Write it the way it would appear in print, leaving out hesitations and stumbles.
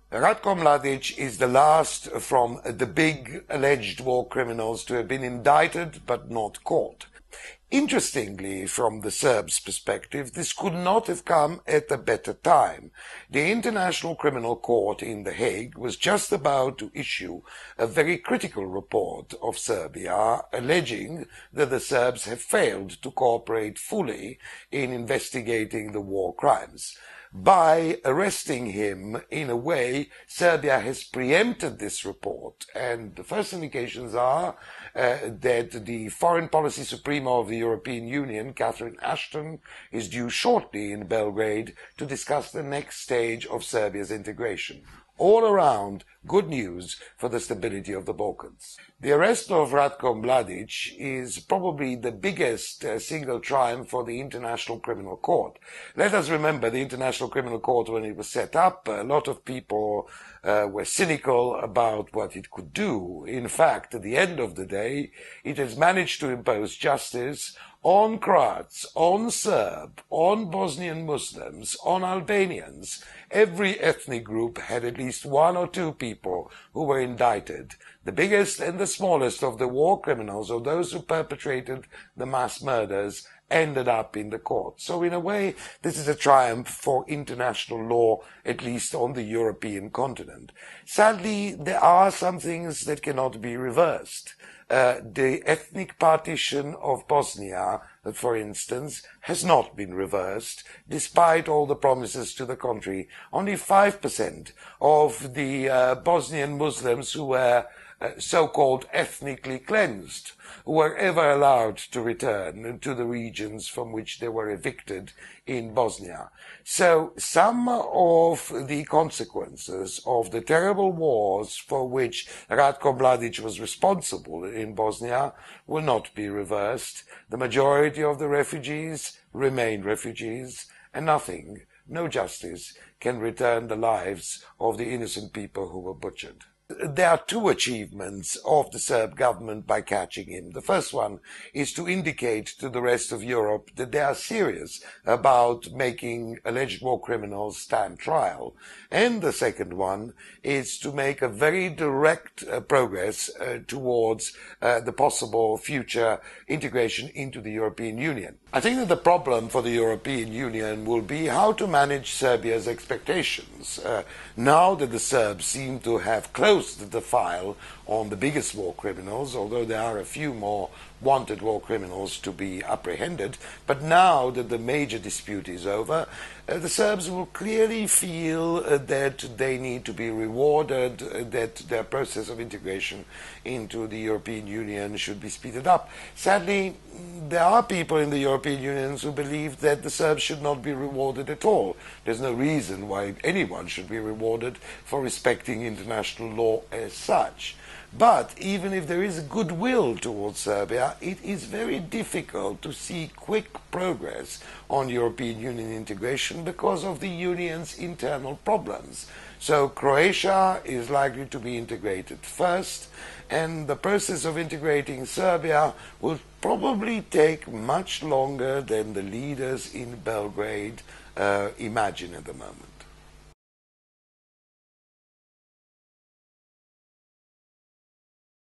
Ratko Mladic is the last from the big alleged war criminals to have been indicted but not caught. Interestingly, from the Serbs' perspective, this could not have come at a better time. The International Criminal Court in The Hague was just about to issue a very critical report of Serbia, alleging that the Serbs have failed to cooperate fully in investigating the war crimes. By arresting him, in a way, Serbia has preempted this report, and the first indications are that the Foreign Policy Supremo of the European Union, Catherine Ashton, is due shortly in Belgrade to discuss the next stage of Serbia's integration. All around, good news for the stability of the Balkans. The arrest of Ratko Mladic is probably the biggest single triumph for the International Criminal Court. Let us remember the International Criminal Court, when it was set up, a lot of people were cynical about what it could do. In fact, at the end of the day, it has managed to impose justice on Croats, on Serb, on Bosnian Muslims, on Albanians. Every ethnic group had at least one or two people who were indicted. The biggest and the smallest of the war criminals, or those who perpetrated the mass murders, ended up in the court. So in a way, this is a triumph for international law, at least on the European continent. Sadly, there are some things that cannot be reversed. The ethnic partition of Bosnia, for instance, has not been reversed, despite all the promises to the contrary. Only 5% of the Bosnian Muslims who were so-called ethnically cleansed were ever allowed to return to the regions from which they were evicted in Bosnia. So some of the consequences of the terrible wars for which Ratko Mladic was responsible in Bosnia will not be reversed. The majority of the refugees remain refugees, and nothing, no justice, can return the lives of the innocent people who were butchered. There are two achievements of the Serb government by catching him. The first one is to indicate to the rest of Europe that they are serious about making alleged war criminals stand trial. And the second one is to make a very direct progress towards the possible future integration into the European Union. I think that the problem for the European Union will be how to manage Serbia's expectations. Now that the Serbs seem to have closed the file on the biggest war criminals, although there are a few more wanted war criminals to be apprehended, but now that the major dispute is over, the Serbs will clearly feel that they need to be rewarded, that their process of integration into the European Union should be speeded up. Sadly, there are people in the European Union who believe that the Serbs should not be rewarded at all. There's no reason why anyone should be rewarded for respecting international law as such. But even if there is goodwill towards Serbia, it is very difficult to see quick progress on European Union integration because of the Union's internal problems. So Croatia is likely to be integrated first, and the process of integrating Serbia will probably take much longer than the leaders in Belgrade imagine at the moment.